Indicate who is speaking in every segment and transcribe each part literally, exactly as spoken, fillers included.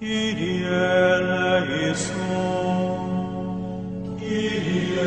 Speaker 1: Kyrie eleison, Kyrie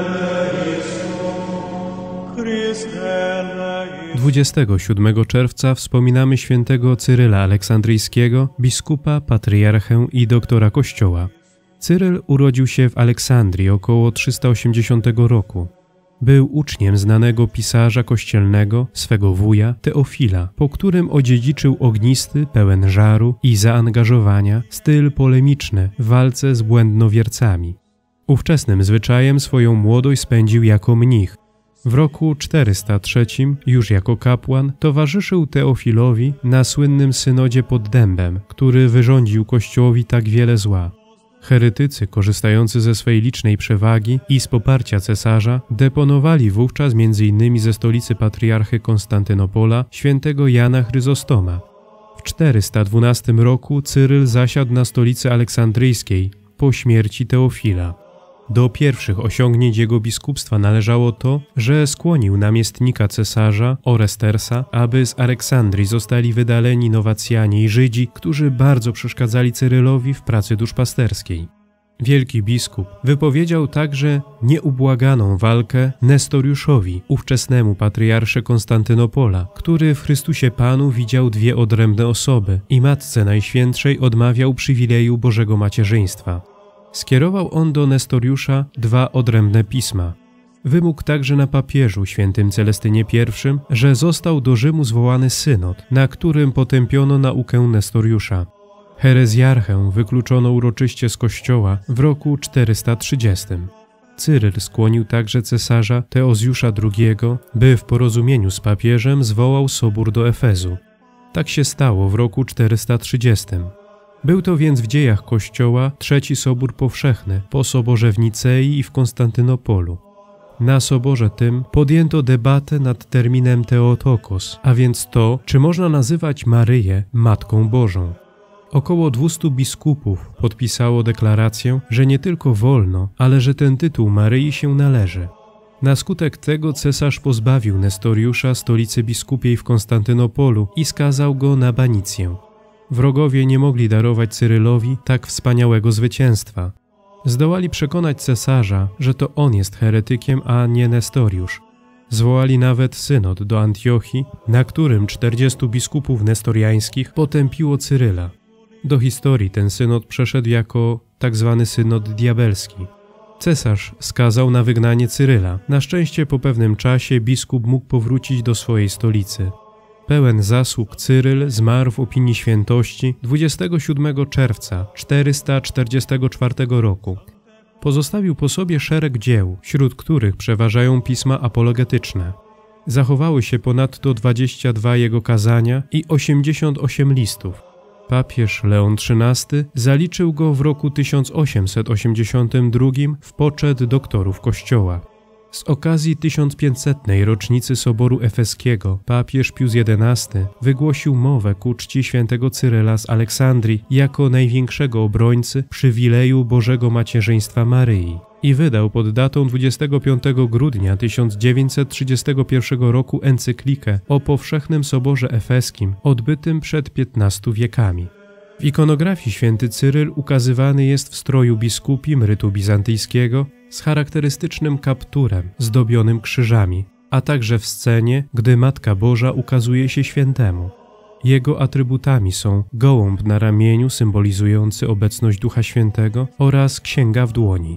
Speaker 1: eleison, Chryste eleison.
Speaker 2: dwudziestego siódmego czerwca wspominamy świętego Cyryla Aleksandryjskiego, biskupa, patriarchę i doktora Kościoła. Cyryl urodził się w Aleksandrii około trzysta osiemdziesiątego roku. Był uczniem znanego pisarza kościelnego, swego wuja, Teofila, po którym odziedziczył ognisty, pełen żaru i zaangażowania styl polemiczny w walce z błędnowiercami. Ówczesnym zwyczajem swoją młodość spędził jako mnich. W roku czterysta trzecim, już jako kapłan, towarzyszył Teofilowi na słynnym synodzie pod Dębem, który wyrządził Kościołowi tak wiele zła. Heretycy, korzystający ze swej licznej przewagi i z poparcia cesarza, deponowali wówczas między innymi ze stolicy patriarchy Konstantynopola świętego Jana Chryzostoma. W czterysta dwunastym roku Cyryl zasiadł na stolicy aleksandryjskiej po śmierci Teofila. Do pierwszych osiągnięć jego biskupstwa należało to, że skłonił namiestnika cesarza, Orestersa, aby z Aleksandrii zostali wydaleni Nowacjanie i Żydzi, którzy bardzo przeszkadzali Cyrylowi w pracy duszpasterskiej. Wielki biskup wypowiedział także nieubłaganą walkę Nestoriuszowi, ówczesnemu patriarsze Konstantynopola, który w Chrystusie Panu widział dwie odrębne osoby i Matce Najświętszej odmawiał przywileju Bożego Macierzyństwa. Skierował on do Nestoriusza dwa odrębne pisma. Wymógł także na papieżu świętym Celestynie pierwszym, że został do Rzymu zwołany synod, na którym potępiono naukę Nestoriusza. Herezjarchę wykluczono uroczyście z kościoła w roku czterysta trzydziestym. Cyryl skłonił także cesarza Teozjusza drugiego, by w porozumieniu z papieżem zwołał sobór do Efezu. Tak się stało w roku czterysta trzydziestym. Był to więc w dziejach Kościoła trzeci Sobór Powszechny po Soborze w Nicei i w Konstantynopolu. Na soborze tym podjęto debatę nad terminem Theotokos, a więc to, czy można nazywać Maryję Matką Bożą. Około dwustu biskupów podpisało deklarację, że nie tylko wolno, ale że ten tytuł Maryi się należy. Na skutek tego cesarz pozbawił Nestoriusza stolicy biskupiej w Konstantynopolu i skazał go na banicję. Wrogowie nie mogli darować Cyrylowi tak wspaniałego zwycięstwa. Zdołali przekonać cesarza, że to on jest heretykiem, a nie Nestoriusz. Zwołali nawet synod do Antiochii, na którym czterdziestu biskupów nestoriańskich potępiło Cyryla. Do historii ten synod przeszedł jako tak zwany synod diabelski. Cesarz skazał na wygnanie Cyryla. Na szczęście po pewnym czasie biskup mógł powrócić do swojej stolicy. Pełen zasług Cyryl zmarł w opinii świętości dwudziestego siódmego czerwca czterysta czterdziestego czwartego roku. Pozostawił po sobie szereg dzieł, wśród których przeważają pisma apologetyczne. Zachowały się ponadto dwadzieścia dwa jego kazania i osiemdziesiąt osiem listów. Papież Leon trzynasty zaliczył go w roku tysiąc osiemset osiemdziesiątym drugim w poczet doktorów Kościoła. Z okazji tysiąc pięćsetnej rocznicy Soboru Efeskiego papież Pius jedenasty wygłosił mowę ku czci świętego Cyryla z Aleksandrii jako największego obrońcy przywileju Bożego Macierzyństwa Maryi i wydał pod datą dwudziestego piątego grudnia tysiąc dziewięćset trzydziestego pierwszego roku encyklikę o powszechnym Soborze Efeskim odbytym przed piętnastu wiekami. W ikonografii święty Cyryl ukazywany jest w stroju biskupim rytu bizantyjskiego z charakterystycznym kapturem zdobionym krzyżami, a także w scenie, gdy Matka Boża ukazuje się świętemu. Jego atrybutami są gołąb na ramieniu symbolizujący obecność Ducha Świętego oraz księga w dłoni.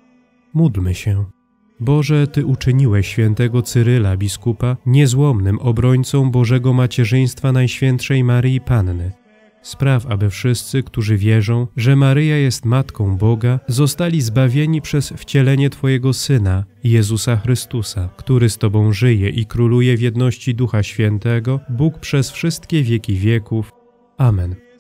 Speaker 2: Módlmy się. Boże, Ty uczyniłeś świętego Cyryla, biskupa, niezłomnym obrońcą Bożego Macierzyństwa Najświętszej Maryi Panny. Spraw, aby wszyscy, którzy wierzą, że Maryja jest Matką Boga, zostali zbawieni przez wcielenie Twojego Syna, Jezusa Chrystusa, który z Tobą żyje i króluje w jedności Ducha Świętego, Bóg przez wszystkie wieki wieków. Amen.